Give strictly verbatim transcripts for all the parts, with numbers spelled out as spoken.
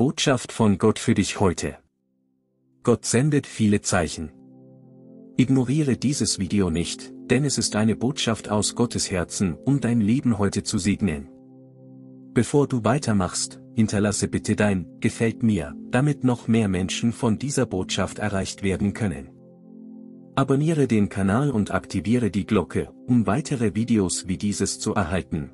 Botschaft von Gott für dich heute. Gott sendet viele Zeichen. Ignoriere dieses Video nicht, denn es ist eine Botschaft aus Gottes Herzen, um dein Leben heute zu segnen. Bevor du weitermachst, hinterlasse bitte dein "Gefällt mir", damit noch mehr Menschen von dieser Botschaft erreicht werden können. Abonniere den Kanal und aktiviere die Glocke, um weitere Videos wie dieses zu erhalten.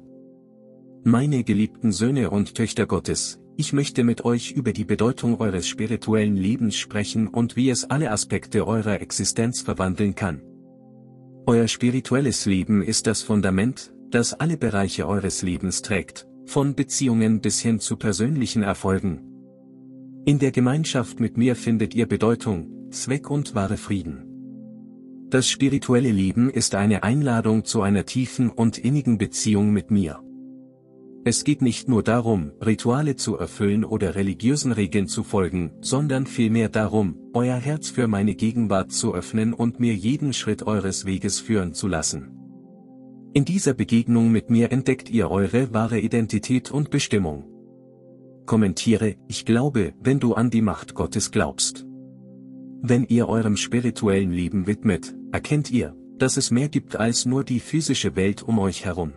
Meine geliebten Söhne und Töchter Gottes, ich möchte mit euch über die Bedeutung eures spirituellen Lebens sprechen und wie es alle Aspekte eurer Existenz verwandeln kann. Euer spirituelles Leben ist das Fundament, das alle Bereiche eures Lebens trägt, von Beziehungen bis hin zu persönlichen Erfolgen. In der Gemeinschaft mit mir findet ihr Bedeutung, Zweck und wahre Frieden. Das spirituelle Leben ist eine Einladung zu einer tiefen und innigen Beziehung mit mir. Es geht nicht nur darum, Rituale zu erfüllen oder religiösen Regeln zu folgen, sondern vielmehr darum, euer Herz für meine Gegenwart zu öffnen und mir jeden Schritt eures Weges führen zu lassen. In dieser Begegnung mit mir entdeckt ihr eure wahre Identität und Bestimmung. Kommentiere: Ich glaube, wenn du an die Macht Gottes glaubst. Wenn ihr eurem spirituellen Leben widmet, erkennt ihr, dass es mehr gibt als nur die physische Welt um euch herum.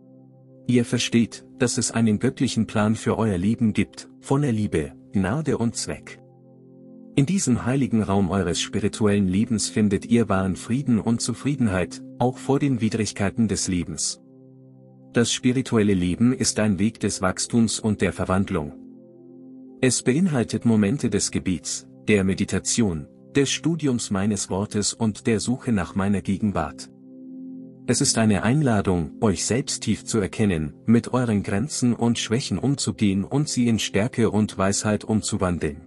Ihr versteht, dass es einen göttlichen Plan für euer Leben gibt, voller Liebe, Gnade und Zweck. In diesem heiligen Raum eures spirituellen Lebens findet ihr wahren Frieden und Zufriedenheit, auch vor den Widrigkeiten des Lebens. Das spirituelle Leben ist ein Weg des Wachstums und der Verwandlung. Es beinhaltet Momente des Gebets, der Meditation, des Studiums meines Wortes und der Suche nach meiner Gegenwart. Es ist eine Einladung, euch selbst tief zu erkennen, mit euren Grenzen und Schwächen umzugehen und sie in Stärke und Weisheit umzuwandeln.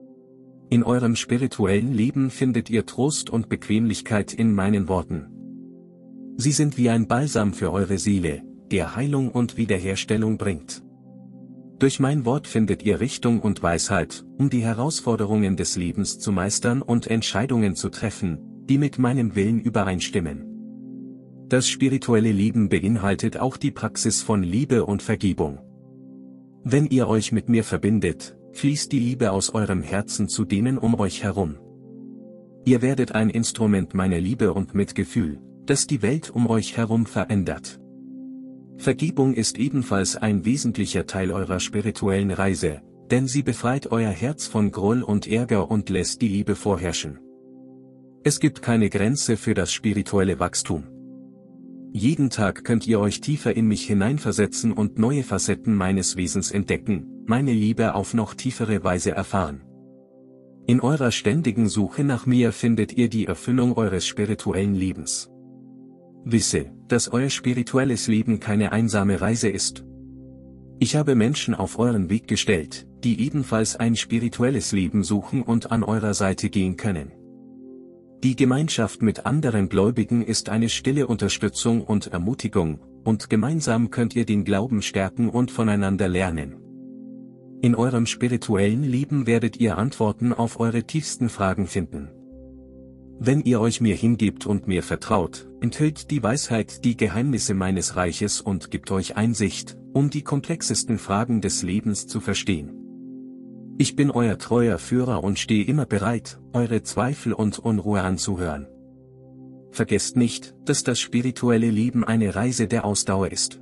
In eurem spirituellen Leben findet ihr Trost und Bequemlichkeit in meinen Worten. Sie sind wie ein Balsam für eure Seele, der Heilung und Wiederherstellung bringt. Durch mein Wort findet ihr Richtung und Weisheit, um die Herausforderungen des Lebens zu meistern und Entscheidungen zu treffen, die mit meinem Willen übereinstimmen. Das spirituelle Leben beinhaltet auch die Praxis von Liebe und Vergebung. Wenn ihr euch mit mir verbindet, fließt die Liebe aus eurem Herzen zu denen um euch herum. Ihr werdet ein Instrument meiner Liebe und Mitgefühl, das die Welt um euch herum verändert. Vergebung ist ebenfalls ein wesentlicher Teil eurer spirituellen Reise, denn sie befreit euer Herz von Groll und Ärger und lässt die Liebe vorherrschen. Es gibt keine Grenze für das spirituelle Wachstum. Jeden Tag könnt ihr euch tiefer in mich hineinversetzen und neue Facetten meines Wesens entdecken, meine Liebe auf noch tiefere Weise erfahren. In eurer ständigen Suche nach mir findet ihr die Erfüllung eures spirituellen Lebens. Wisse, dass euer spirituelles Leben keine einsame Reise ist. Ich habe Menschen auf euren Weg gestellt, die ebenfalls ein spirituelles Leben suchen und an eurer Seite gehen können. Die Gemeinschaft mit anderen Gläubigen ist eine stille Unterstützung und Ermutigung, und gemeinsam könnt ihr den Glauben stärken und voneinander lernen. In eurem spirituellen Leben werdet ihr Antworten auf eure tiefsten Fragen finden. Wenn ihr euch mir hingebt und mir vertraut, enthüllt die Weisheit die Geheimnisse meines Reiches und gibt euch Einsicht, um die komplexesten Fragen des Lebens zu verstehen. Ich bin euer treuer Führer und stehe immer bereit, eure Zweifel und Unruhe anzuhören. Vergesst nicht, dass das spirituelle Leben eine Reise der Ausdauer ist.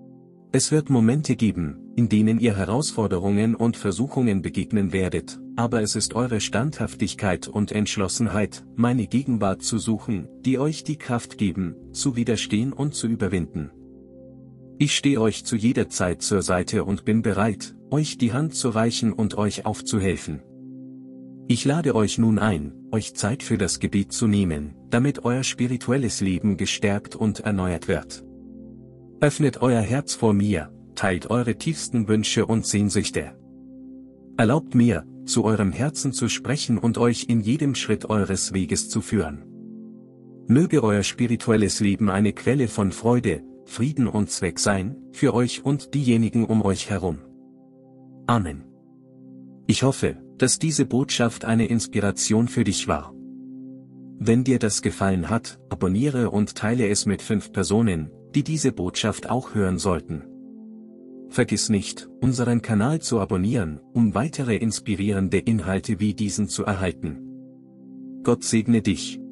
Es wird Momente geben, in denen ihr Herausforderungen und Versuchungen begegnen werdet, aber es ist eure Standhaftigkeit und Entschlossenheit, meine Gegenwart zu suchen, die euch die Kraft geben, zu widerstehen und zu überwinden. Ich stehe euch zu jeder Zeit zur Seite und bin bereit, euch die Hand zu reichen und euch aufzuhelfen. Ich lade euch nun ein, euch Zeit für das Gebet zu nehmen, damit euer spirituelles Leben gestärkt und erneuert wird. Öffnet euer Herz vor mir, teilt eure tiefsten Wünsche und Sehnsüchte. Erlaubt mir, zu eurem Herzen zu sprechen und euch in jedem Schritt eures Weges zu führen. Möge euer spirituelles Leben eine Quelle von Freude, Frieden und Zweck sein, für euch und diejenigen um euch herum. Amen. Ich hoffe, dass diese Botschaft eine Inspiration für dich war. Wenn dir das gefallen hat, abonniere und teile es mit fünf Personen, die diese Botschaft auch hören sollten. Vergiss nicht, unseren Kanal zu abonnieren, um weitere inspirierende Inhalte wie diesen zu erhalten. Gott segne dich.